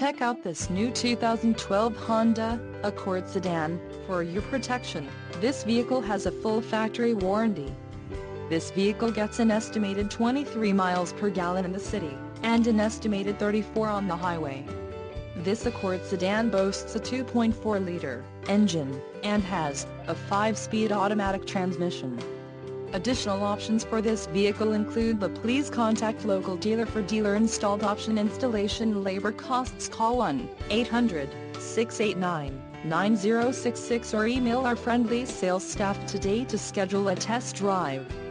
Check out this new 2012 Honda Accord sedan. For your protection, this vehicle has a full factory warranty. This vehicle gets an estimated 23 miles per gallon in the city, and an estimated 34 on the highway. This Accord sedan boasts a 2.4-liter engine, and has a 5-speed automatic transmission. Additional options for this vehicle include the please contact local dealer for dealer installed option. Installation labor costs. Call 1-800-689-9066 or email our friendly sales staff today to schedule a test drive.